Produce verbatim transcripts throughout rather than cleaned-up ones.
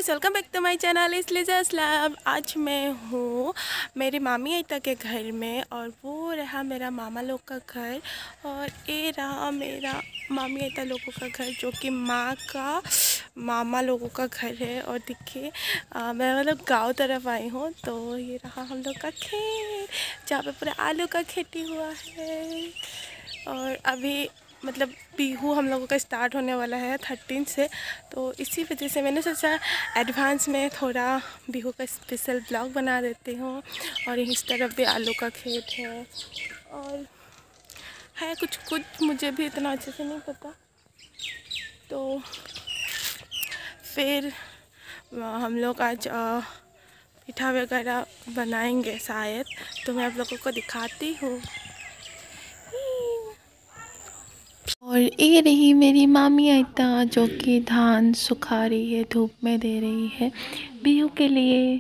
Guys, welcome back to my channel इसलिए slab. आज मैं हूँ मेरी मामी आयता के घर में और वो रहा मेरा मामा लोग का घर और ये रहा मेरा मामी आयता लोगों का घर जो कि माँ का मामा लोगों का घर है। और देखिए मैं मतलब गांव तरफ आई हूँ तो ये रहा हम लोग का खेत जहाँ पे पूरा आलू का खेती हुआ है। और अभी मतलब बिहू हम लोगों का स्टार्ट होने वाला है थर्टीन से, तो इसी वजह से मैंने सोचा एडवांस में थोड़ा बिहू का स्पेशल ब्लॉग बना देती हूँ। और इस तरफ भी आलू का खेत है और है कुछ कुछ मुझे भी इतना अच्छे से नहीं पता। तो फिर हम लोग आज पिठा वगैरह बनाएंगे शायद, तो मैं आप लोगों को दिखाती हूँ। और ये रही मेरी मामी आयता जो कि धान सुखा रही है, धूप में दे रही है बिहू के लिए।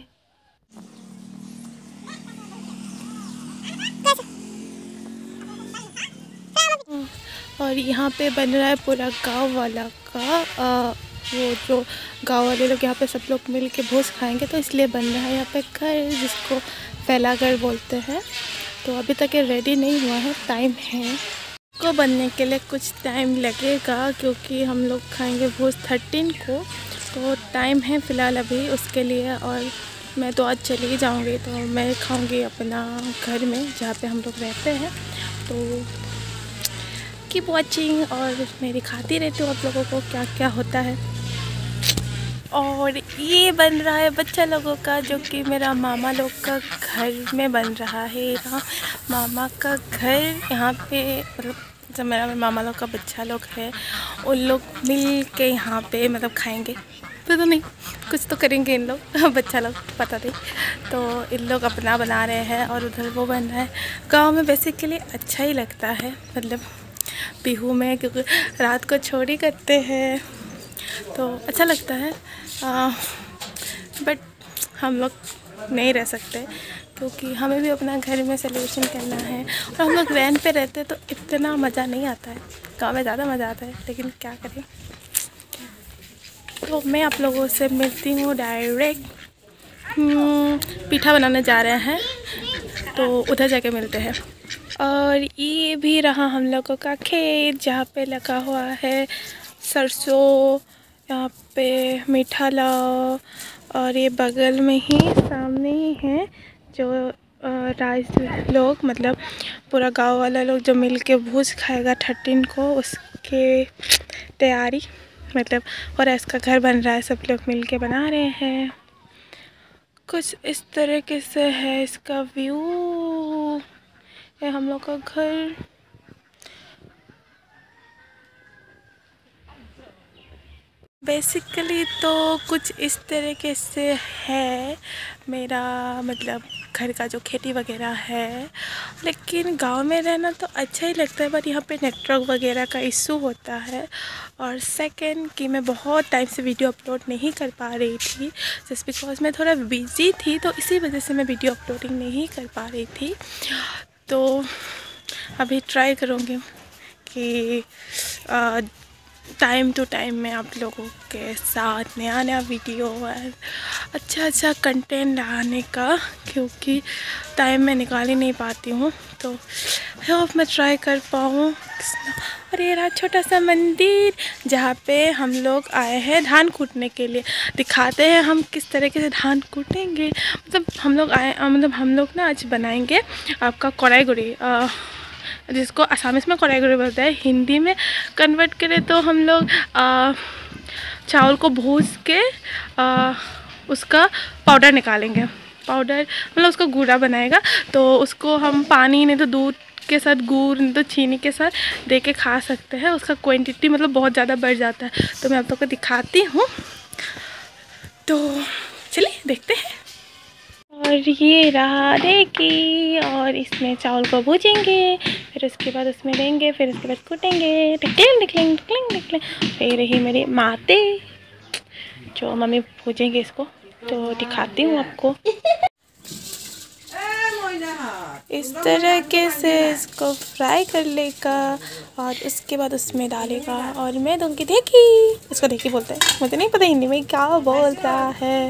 और यहाँ पे बन रहा है पूरा गांव वाला का आ, वो जो गांव वाले लोग यहाँ पे सब लोग मिल के भोज खाएंगे, तो इसलिए बन रहा है यहाँ पे घर जिसको फैला घर बोलते हैं। तो अभी तक ये रेडी नहीं हुआ है, टाइम है को बनने के लिए, कुछ टाइम लगेगा क्योंकि हम लोग खाएंगे भोज थर्टीन को, तो टाइम है फ़िलहाल अभी उसके लिए। और मैं तो आज चली जाऊंगी तो मैं खाऊंगी अपना घर में जहाँ पे हम लोग रहते हैं। तो कीप वॉचिंग और मैं दिखाती रहती हूँ आप लोगों को क्या क्या होता है। और ये बन रहा है बच्चा लोगों का जो कि मेरा मामा लोग का घर में बन रहा है। यहाँ मामा का घर यहाँ पे मतलब जब मेरा मामा लोग का बच्चा लोग है उन लोग मिल के यहाँ पे मतलब खाएंगे, तो, तो नहीं कुछ तो करेंगे इन लोग बच्चा लोग पता नहीं। तो इन लोग अपना बना रहे हैं और उधर वो बन रहा है। गांव में बेसिकली अच्छा ही लगता है मतलब बिहू में, क्योंकि रात को छोड़ी करते हैं तो अच्छा लगता है। आ, बट हम लोग नहीं रह सकते क्योंकि हमें भी अपना घर में सेलिब्रेशन करना है। और हम लोग रेंट पे रहते तो इतना मज़ा नहीं आता है, गांव में ज़्यादा मज़ा आता है, लेकिन क्या करें। तो मैं आप लोगों से मिलती हूँ डायरेक्ट, पीठा बनाने जा रहे हैं तो उधर जाके मिलते हैं। और ये भी रहा हम लोगों का खेत जहाँ पे लगा हुआ है सरसों, यहाँ पे मीठा लाव, और ये बगल में ही सामने ही है जो राज लोग मतलब पूरा गांव वाला लोग जो मिल के भोज खाएगा थर्टीन को, उसके तैयारी मतलब। और इसका घर बन रहा है, सब लोग मिल के बना रहे हैं। कुछ इस तरीके से है इसका व्यू, है हम लोग का घर। बेसिकली तो कुछ इस तरीके से है मेरा मतलब घर का जो खेती वगैरह है। लेकिन गांव में रहना तो अच्छा ही लगता है, बट यहाँ पे नेटवर्क वगैरह का इशू होता है। और सेकंड कि मैं बहुत टाइम से वीडियो अपलोड नहीं कर पा रही थी जस्ट बिकॉज मैं थोड़ा बिजी थी, तो इसी वजह से मैं वीडियो अपलोडिंग नहीं कर पा रही थी। तो अभी ट्राई करूँगी कि आ, टाइम टू टाइम मैं आप लोगों के साथ नया नया वीडियो और अच्छा अच्छा कंटेंट लाने का, क्योंकि टाइम मैं निकाल ही नहीं पाती हूँ। तो होप मैं ट्राई कर पाऊँ। और ये रहा छोटा सा मंदिर जहाँ पे हम लोग आए हैं धान कूटने के लिए। दिखाते हैं हम किस तरीके से धान कूटेंगे। मतलब हम लोग आए मतलब हम लोग ना आज बनाएंगे आपका कोराई गुड़ी, जिसको असामीज़ में कोराई गुड़ी बोलते हैं, हिंदी में कन्वर्ट करें तो हम लोग चावल को भूज के आ, उसका पाउडर निकालेंगे। पाउडर मतलब उसका गुड़ा बनाएगा, तो उसको हम पानी नहीं तो दूध के साथ, गुड़ नहीं तो चीनी के साथ दे के खा सकते हैं। उसका क्वांटिटी मतलब बहुत ज़्यादा बढ़ जाता है, तो मैं आप लोग को दिखाती हूँ। तो चलिए देखते हैं। और ये रहा देखिए, और इसमें चावल को भूजेंगे, फिर उसके बाद उसमें देंगे, फिर उसके बाद कूटेंगे। Tickling tickling tickling tickling. फिर रही मेरी माते जो मम्मी भूजेंगे इसको, तो दिखाती हूँ आपको। इस तरीके से इसको फ्राई कर लेगा और उसके बाद उसमें डालेगा। और मैं दूँगी ढेकी, इसको ढेकी बोलते हैं, मुझे नहीं पता हिंदी में क्या बोलता है।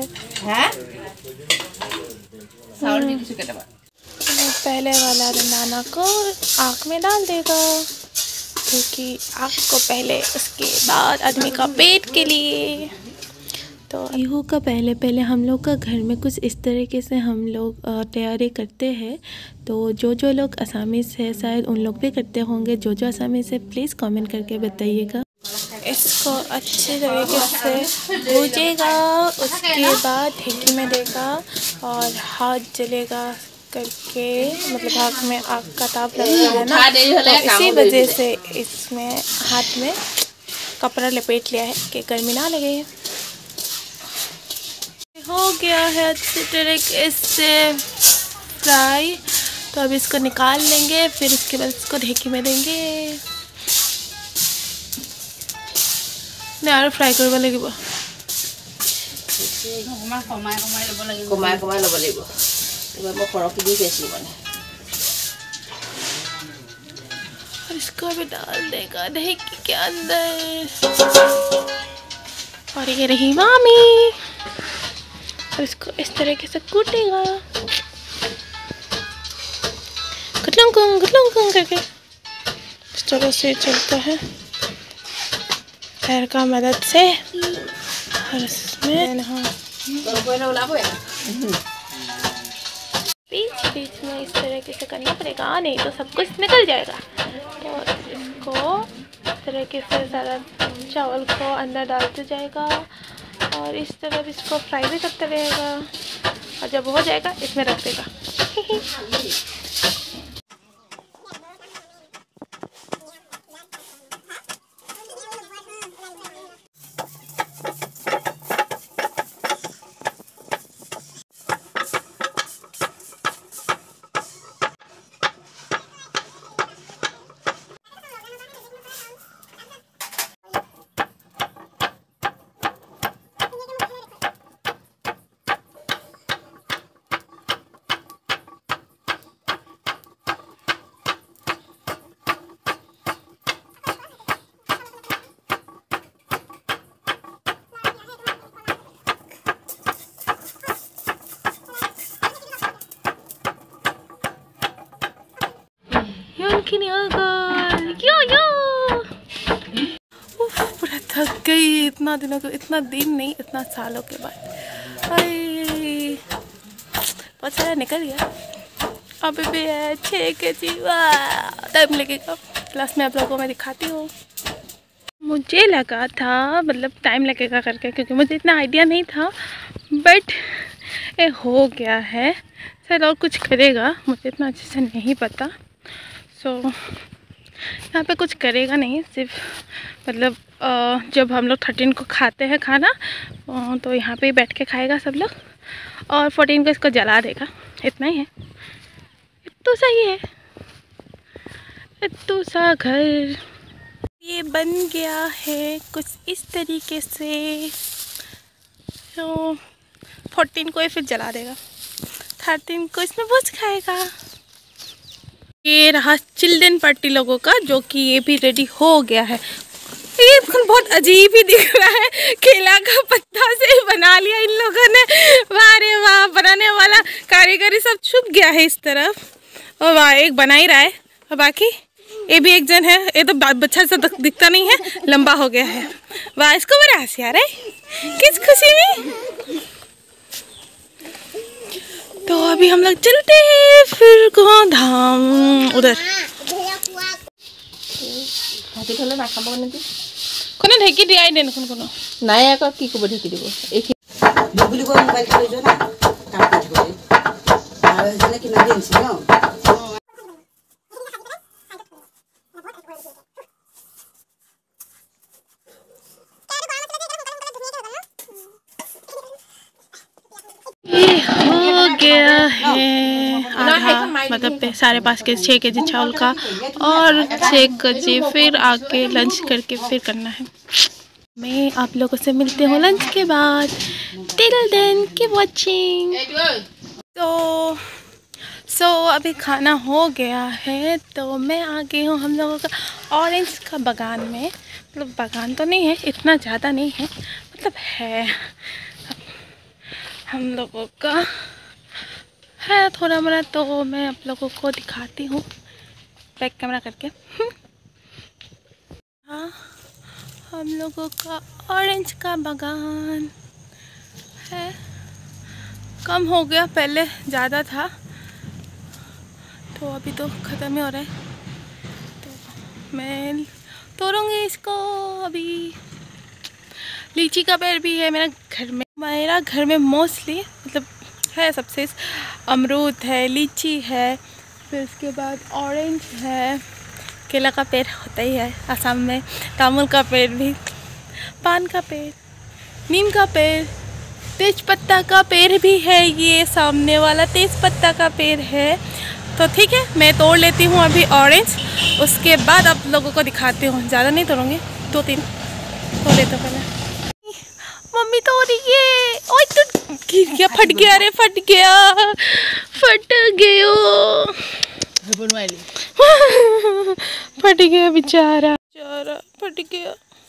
पहले वाला दाना को आँख में डाल देगा, क्योंकि आँख को पहले, उसके बाद आदमी का पेट के लिए। तो बिहू का पहले पहले हम लोग का घर में कुछ इस तरीके से हम लोग तैयारी करते हैं। तो जो जो लोग असामीज़ है शायद उन लोग भी करते होंगे। जो जो असामीज़ है प्लीज़ कमेंट करके बताइएगा। इसको अच्छे तरीके से भूजेगा, उसके बाद ढेकी में देगा और हाथ जलेगा करके, मतलब आँख में आग का ताप लगता है ना, तो इसी वजह से इसमें हाथ में कपड़ा लपेट लिया है कि गर्मी ना लगे। हो गया है अच्छी तरीके से फ्राई, तो अब इसको निकाल लेंगे, फिर उसके बाद इसको ढेकी में देंगे। नहीं फ्राई करवा लगे और इसको भी डाल देगा ढेकी के अंदर। और ये रही मामी, और इसको इस तरीके से कूटेगा कुटलुंग कुंग कुटलुंग कुंग करके। इस तरह से चलता है पैर का मदद से। और इसमें बीच बीच में इस तरीके से करना पड़ेगा, नहीं तो सब कुछ निकल जाएगा। तो इसको इस तरीके से सारा चावल को अंदर डालते जाएगा और इस तरह इसको फ्राई भी करते रहेगा। और जब हो जाएगा इसमें रख देगा। यो यो उफ, पूरा थक गई इतना दिनों को, इतना दिन नहीं इतना सालों के बाद। अरे बहुत सारा निकल गया, अभी भी है छः के जी। वाह टाइम लगेगा, क्लास में आप लोगों को मैं दिखाती हूँ। मुझे लगा था मतलब टाइम लगेगा करके, क्योंकि मुझे इतना आइडिया नहीं था, बट ये हो गया है। शायद और कुछ करेगा, मुझे इतना अच्छे से नहीं पता। सो so, यहाँ पे कुछ करेगा नहीं, सिर्फ मतलब जब हम लोग थर्टीन को खाते हैं खाना तो यहाँ पे बैठ के खाएगा सब लोग, और फोर्टीन को इसको जला देगा। इतना ही है, तो सही है। तो सा घर ये बन गया है कुछ इस तरीके से। तो फोर्टीन को ही फिर जला देगा, थर्टीन को इसमें भूज खाएगा। ये रहा चिल्ड्रन पार्टी लोगों का, जो कि ये भी रेडी हो गया है। ये बहुत अजीब ही दिख रहा है, केला का पत्ता से बना लिया इन लोगों ने। वाह रे वाह, बनाने वाला कारीगरी सब छुप गया है इस तरफ। और वाह एक बना ही रहा है, और बाकी ये भी एक जन है, ये तो बच्चा सा दिखता नहीं है, लंबा हो गया है। वाह इसको बड़ा हंसी आ रहा है, किस खुशी में। तो अभी हम लोग चलते हैं फिर कहाँ धाम उधर। कोने ढेकी दियाई देन कोन कोनो নাই আকৌ কি কব ঢেকি দিব এই বুবুলি গো মোবাইল লৈ যো না কাম কৰি দিব আৰু এজনে কিনা দিনছি ন। हो गया है आधा, मतलब साढ़े पाँच के छः के जी चावल का, और छः के जी फिर आके लंच करके फिर करना है। मैं आप लोगों से मिलते हूँ लंच के बाद। Till then keep watching. तो सो so, अभी खाना हो गया है तो मैं आ गई हूँ हम लोगों का ऑरेंज का बागान में। मतलब बागान तो नहीं है, इतना ज़्यादा नहीं है, मतलब है हम लोगों का है थोड़ा मोड़ा। तो मैं आप लोगों को दिखाती हूँ बैक कैमरा करके। हाँ, हम लोगों का ऑरेंज का बागान है। कम हो गया, पहले ज़्यादा था तो अभी तो ख़त्म ही हो रहा है। तो मैं तोड़ूंगी इसको अभी। लीची का पेड़ भी है मेरा घर में। मेरा घर में मोस्टली मतलब है सबसे, अमरूद है, लीची है, फिर उसके बाद ऑरेंज है, केला का पेड़ होता ही है असम में, तामुल का पेड़ भी, पान का पेड़, नीम का पेड़, तेज पत्ता का पेड़ भी है। ये सामने वाला तेज पत्ता का पेड़ है। तो ठीक है, मैं तोड़ लेती हूँ अभी ऑरेंज, उसके बाद आप लोगों को दिखाती हूँ। ज़्यादा नहीं तोड़ूंगी, दो तीन तोड़ लेते पहले। मम्मी तोड़ रही है। ओए तो गिर गया, फट गया, अरे फट गया, फट गयो फट गया बेचारा, बेचारा फट गया।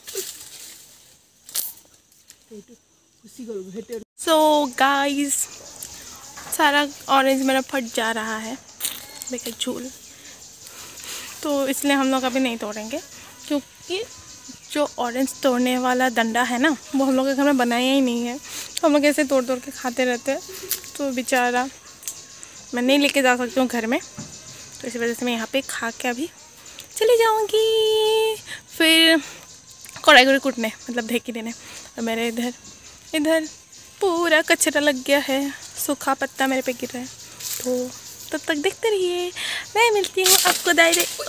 सो गाइस, सारा ऑरेंज मेरा फट जा रहा है, देखिए झूल। तो इसलिए हम लोग अभी नहीं तोड़ेंगे, क्योंकि जो ऑरेंज तोड़ने वाला डंडा है ना, वो हम लोग के घर में बनाया ही नहीं है। तो हम लोग ऐसे तोड़ तोड़ के खाते रहते हैं। तो बेचारा मैं नहीं लेके जा सकती हूँ घर में, तो इसी वजह से मैं यहाँ पे खा के अभी चली जाऊँगी। फिर कढ़ाई कढ़ाई कूटने, मतलब ढेकी देने। और मेरे इधर इधर पूरा कचरा लग गया है, सूखा पत्ता मेरे पे गिर रहा है। तो तब तक देखते रहिए, मैं मिलती हूँ आपको डायरेक्ट।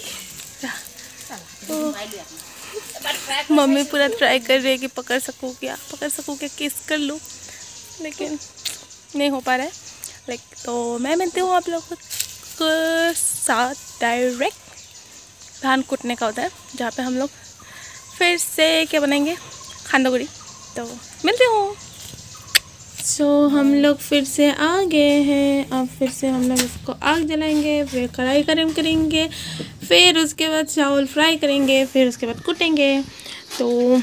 मम्मी पूरा ट्राई कर रही है कि पकड़ सकूँ क्या, पकड़ सकूँ क्या, किस कर लूँ, लेकिन नहीं हो पा रहा है। लाइक तो मैं मिलती हूँ आप लोगों के साथ डायरेक्ट धान कूटने का उधर, जहाँ पे हम लोग फिर से क्या बनाएंगे, खांडोगुड़ी। तो मिलती हूँ। सो so, हम लोग फिर से आ गए हैं। अब फिर से हम लोग इसको आग जलाएंगे, फिर कढ़ाई गरम करेंगे, फिर उसके बाद चावल फ्राई करेंगे, फिर उसके बाद कूटेंगे। तो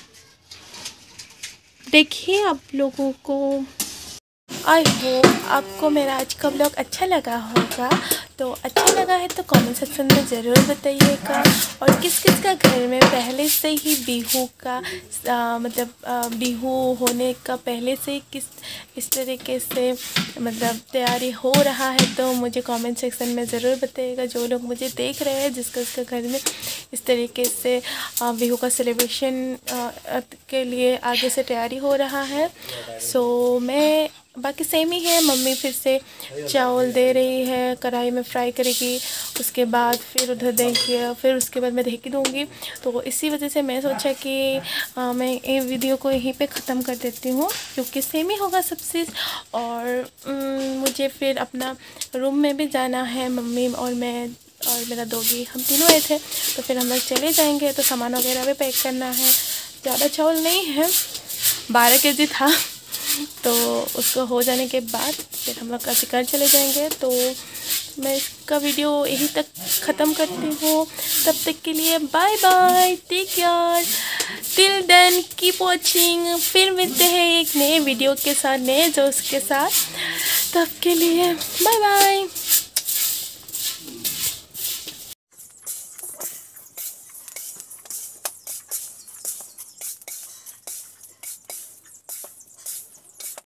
देखिए आप लोगों को, आई होप आपको मेरा आज का ब्लॉग अच्छा लगा होगा। तो अच्छा लगा है तो कमेंट सेक्शन में ज़रूर बताइएगा। और किस किस का घर में पहले से ही बिहू का आ, मतलब आ, बिहू होने का पहले से ही किस इस तरीके से मतलब तैयारी हो रहा है, तो मुझे कमेंट सेक्शन में ज़रूर बताइएगा। जो लोग मुझे देख रहे हैं जिसका इसका घर में इस तरीके से बिहू का सेलिब्रेशन के लिए आगे से तैयारी हो रहा है। सो मैं बाकी सेम ही है। मम्मी फिर से चावल दे रही है, कढ़ाई में फ्राई करेगी, उसके बाद फिर उधर देंगे, फिर उसके बाद मैं ढेकी दूँगी। तो इसी वजह से मैं सोचा कि आ, मैं ये वीडियो को यहीं पे ख़त्म कर देती हूँ, क्योंकि सेम ही होगा सब चीज़। और उम, मुझे फिर अपना रूम में भी जाना है। मम्मी और मैं और मेरा डॉगी, हम तीनों आए थे, तो फिर हम लोग चले जाएंगे। तो सामान वगैरह भी पैक करना है। ज़्यादा चावल नहीं है, बारह के जी था, तो उसको हो जाने के बाद फिर हम लोग कैसे घर चले जाएंगे। तो मैं इसका वीडियो यहीं तक ख़त्म करती हूँ। तब तक के लिए bye bye, take care, till then keep watching. फिर मिलते हैं एक नए वीडियो के साथ, नए जोश के साथ। तब के लिए बाय बाय।